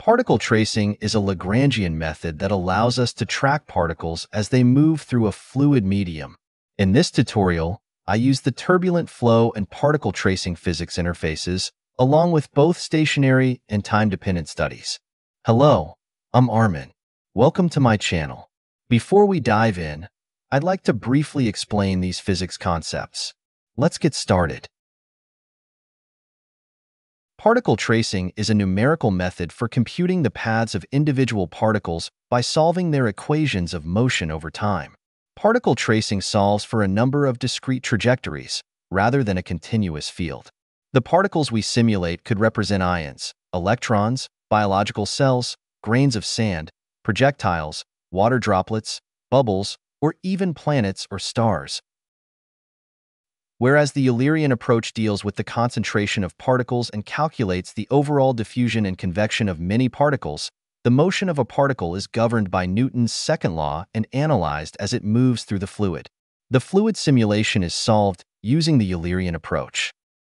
Particle tracing is a Lagrangian method that allows us to track particles as they move through a fluid medium. In this tutorial, I use the turbulent flow and particle tracing physics interfaces, along with both stationary and time-dependent studies. Hello, I'm Armin. Welcome to my channel. Before we dive in, I'd like to briefly explain these physics concepts. Let's get started. Particle tracing is a numerical method for computing the paths of individual particles by solving their equations of motion over time. Particle tracing solves for a number of discrete trajectories, rather than a continuous field. The particles we simulate could represent ions, electrons, biological cells, grains of sand, projectiles, water droplets, bubbles, or even planets or stars. Whereas the Eulerian approach deals with the concentration of particles and calculates the overall diffusion and convection of many particles, the motion of a particle is governed by Newton's second law and analyzed as it moves through the fluid. The fluid simulation is solved using the Eulerian approach.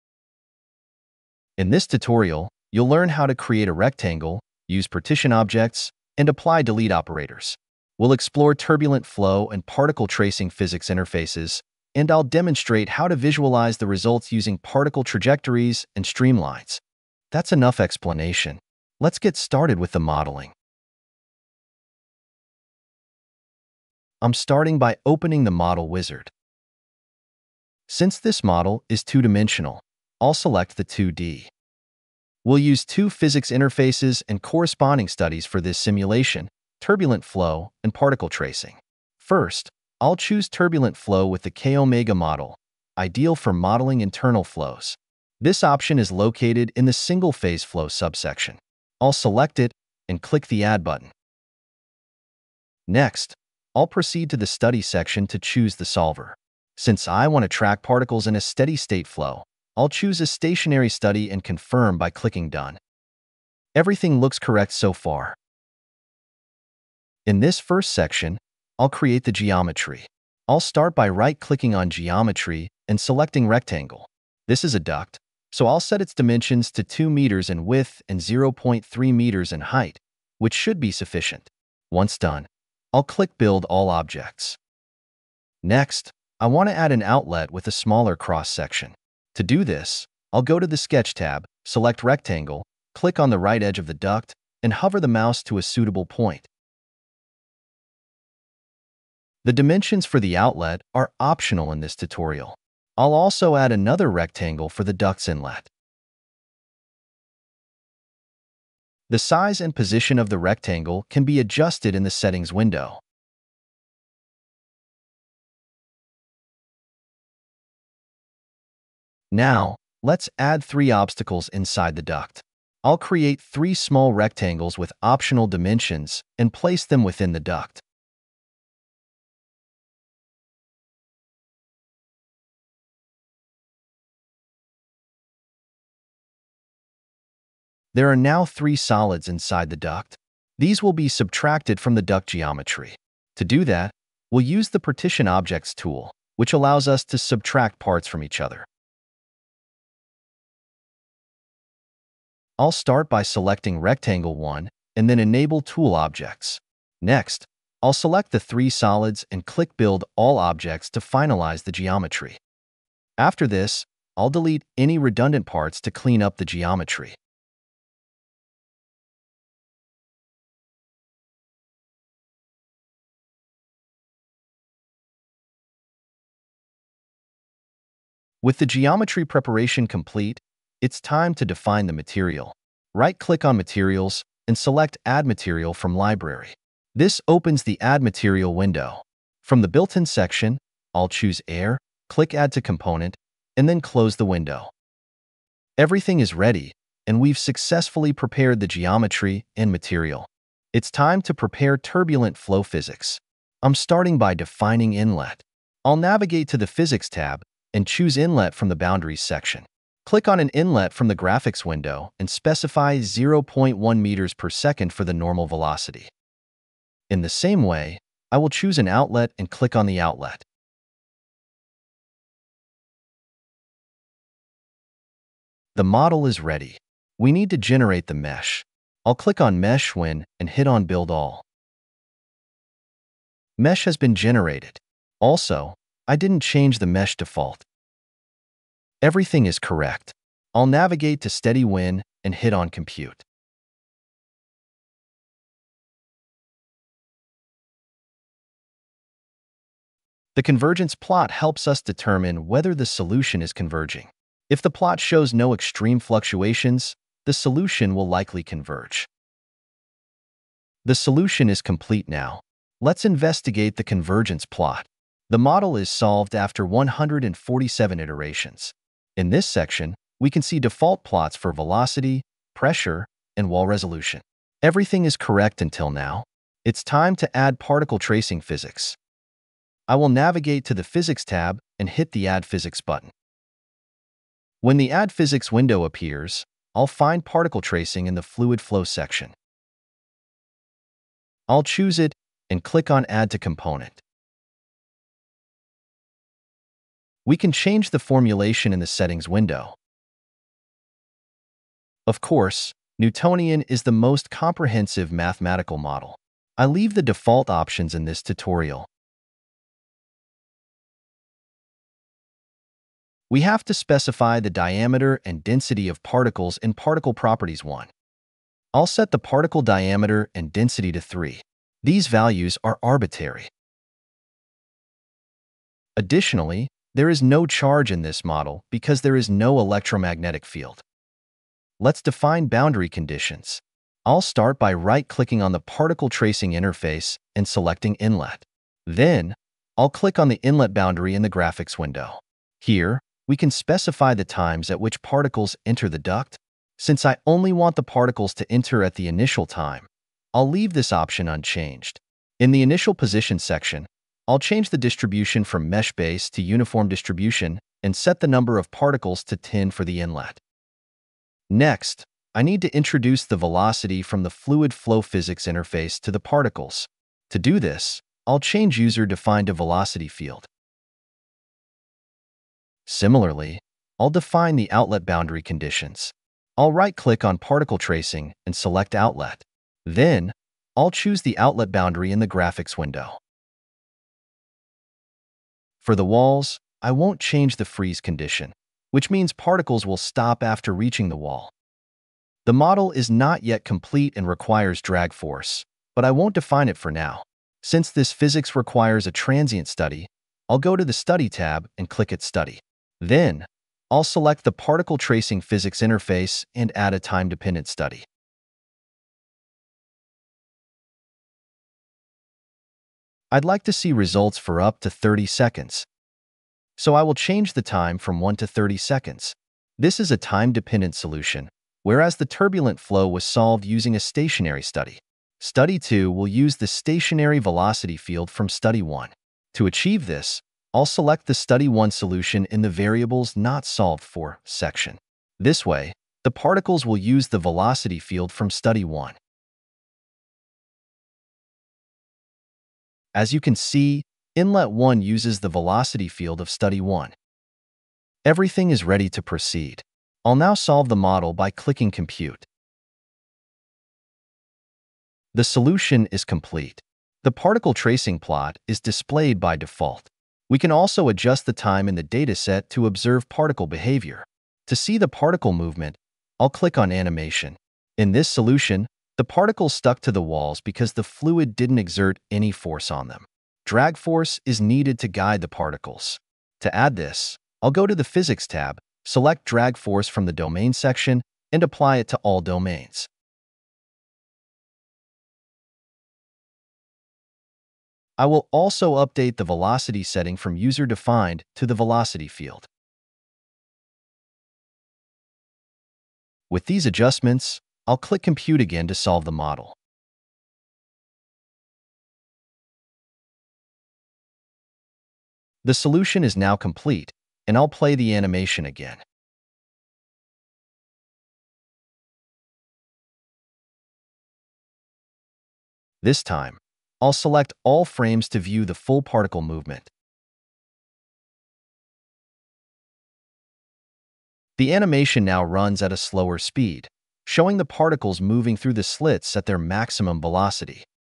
In this tutorial, you'll learn how to create a rectangle, use partition objects, and apply delete operators. We'll explore turbulent flow and particle tracing physics interfaces, and I'll demonstrate how to visualize the results using particle trajectories and streamlines. That's enough explanation. Let's get started with the modeling. I'm starting by opening the model wizard. Since this model is two-dimensional, I'll select the 2D. We'll use two physics interfaces and corresponding studies for this simulation: turbulent flow and particle tracing. First, I'll choose turbulent flow with the K-omega model, ideal for modeling internal flows. This option is located in the single-phase flow subsection. I'll select it and click the Add button. Next, I'll proceed to the Study section to choose the solver. Since I want to track particles in a steady-state flow, I'll choose a stationary study and confirm by clicking Done. Everything looks correct so far. In this first section, I'll create the geometry. I'll start by right-clicking on Geometry and selecting Rectangle. This is a duct, so I'll set its dimensions to 2 meters in width and 0.3 meters in height, which should be sufficient. Once done, I'll click Build All Objects. Next, I want to add an outlet with a smaller cross-section. To do this, I'll go to the Sketch tab, select Rectangle, click on the right edge of the duct, and hover the mouse to a suitable point. The dimensions for the outlet are optional in this tutorial. I'll also add another rectangle for the duct's inlet. The size and position of the rectangle can be adjusted in the Settings window. Now, let's add 3 obstacles inside the duct. I'll create 3 small rectangles with optional dimensions and place them within the duct. There are now 3 solids inside the duct. These will be subtracted from the duct geometry. To do that, we'll use the Partition Objects tool, which allows us to subtract parts from each other. I'll start by selecting Rectangle 1 and then enable Tool Objects. Next, I'll select the 3 solids and click Build All Objects to finalize the geometry. After this, I'll delete any redundant parts to clean up the geometry. With the geometry preparation complete, it's time to define the material. Right-click on Materials and select Add Material from Library. This opens the Add Material window. From the built-in section, I'll choose Air, click Add to Component, and then close the window. Everything is ready, and we've successfully prepared the geometry and material. It's time to prepare turbulent flow physics. I'm starting by defining inlet. I'll navigate to the Physics tab and choose Inlet from the Boundaries section. Click on an inlet from the Graphics window and specify 0.1 meters per second for the normal velocity. In the same way, I will choose an outlet and click on the outlet. The model is ready. We need to generate the mesh. I'll click on Mesh When and hit on Build All. Mesh has been generated. Also, I didn't change the mesh default. Everything is correct. I'll navigate to Steady When and hit on Compute. The convergence plot helps us determine whether the solution is converging. If the plot shows no extreme fluctuations, the solution will likely converge. The solution is complete now. Let's investigate the convergence plot. The model is solved after 147 iterations. In this section, we can see default plots for velocity, pressure, and wall resolution. Everything is correct until now. It's time to add particle tracing physics. I will navigate to the Physics tab and hit the Add Physics button. When the Add Physics window appears, I'll find particle tracing in the Fluid Flow section. I'll choose it and click on Add to Component. We can change the formulation in the Settings window. Of course, Newtonian is the most comprehensive mathematical model. I leave the default options in this tutorial. We have to specify the diameter and density of particles in Particle Properties 1. I'll set the particle diameter and density to 3. These values are arbitrary. Additionally, there is no charge in this model because there is no electromagnetic field. Let's define boundary conditions. I'll start by right-clicking on the particle tracing interface and selecting Inlet. Then, I'll click on the inlet boundary in the graphics window. Here, we can specify the times at which particles enter the duct. Since I only want the particles to enter at the initial time, I'll leave this option unchanged. In the Initial Position section, I'll change the distribution from mesh base to uniform distribution and set the number of particles to 10 for the inlet. Next, I need to introduce the velocity from the Fluid Flow Physics interface to the particles. To do this, I'll change User-Defined to Velocity field. Similarly, I'll define the outlet boundary conditions. I'll right-click on Particle Tracing and select Outlet. Then, I'll choose the outlet boundary in the graphics window. For the walls, I won't change the freeze condition, which means particles will stop after reaching the wall. The model is not yet complete and requires drag force, but I won't define it for now. Since this physics requires a transient study, I'll go to the Study tab and click at Study. Then, I'll select the Particle Tracing Physics interface and add a time-dependent study. I'd like to see results for up to 30 seconds. So I will change the time from 1 to 30 seconds. This is a time-dependent solution, whereas the turbulent flow was solved using a stationary study. Study 2 will use the stationary velocity field from Study 1. To achieve this, I'll select the Study 1 solution in the Variables Not Solved For section. This way, the particles will use the velocity field from Study 1. As you can see, Inlet 1 uses the velocity field of Study 1. Everything is ready to proceed. I'll now solve the model by clicking Compute. The solution is complete. The particle tracing plot is displayed by default. We can also adjust the time in the dataset to observe particle behavior. To see the particle movement, I'll click on Animation. In this solution, the particles stuck to the walls because the fluid didn't exert any force on them. Drag force is needed to guide the particles. To add this, I'll go to the Physics tab, select Drag Force from the Domain section, and apply it to all domains. I will also update the velocity setting from User-Defined to the Velocity field. With these adjustments, I'll click Compute again to solve the model. The solution is now complete, and I'll play the animation again. This time, I'll select all frames to view the full particle movement. The animation now runs at a slower speed. showing the particles moving through the slits at their maximum velocity.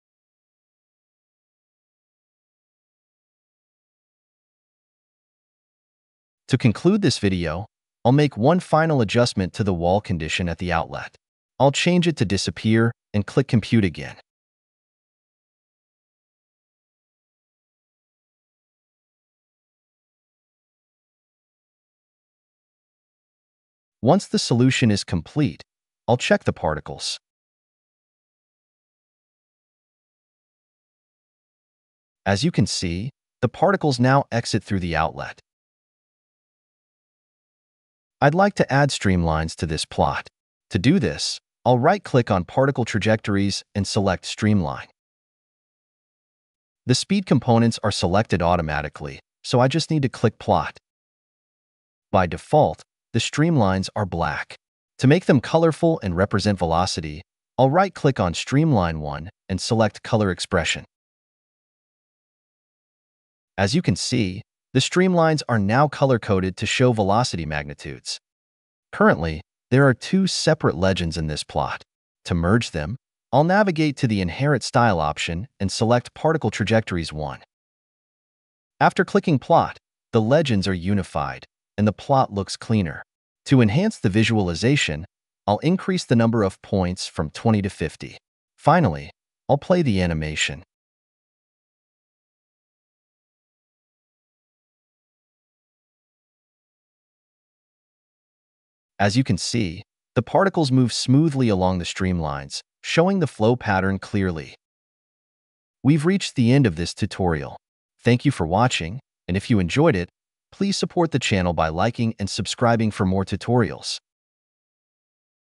To conclude this video, I'll make one final adjustment to the wall condition at the outlet. I'll change it to disappear and click Compute again. Once the solution is complete, I'll check the particles. As you can see, the particles now exit through the outlet. I'd like to add streamlines to this plot. To do this, I'll right-click on Particle Trajectories and select Streamline. The speed components are selected automatically, so I just need to click Plot. By default, the streamlines are black. To make them colorful and represent velocity, I'll right-click on Streamline 1 and select Color Expression. As you can see, the streamlines are now color-coded to show velocity magnitudes. Currently, there are two separate legends in this plot. To merge them, I'll navigate to the Inherit Style option and select Particle Trajectories 1. After clicking Plot, the legends are unified, and the plot looks cleaner. To enhance the visualization, I'll increase the number of points from 20 to 50. Finally, I'll play the animation. As you can see, the particles move smoothly along the streamlines, showing the flow pattern clearly. We've reached the end of this tutorial. Thank you for watching, and if you enjoyed it, please support the channel by liking and subscribing for more tutorials.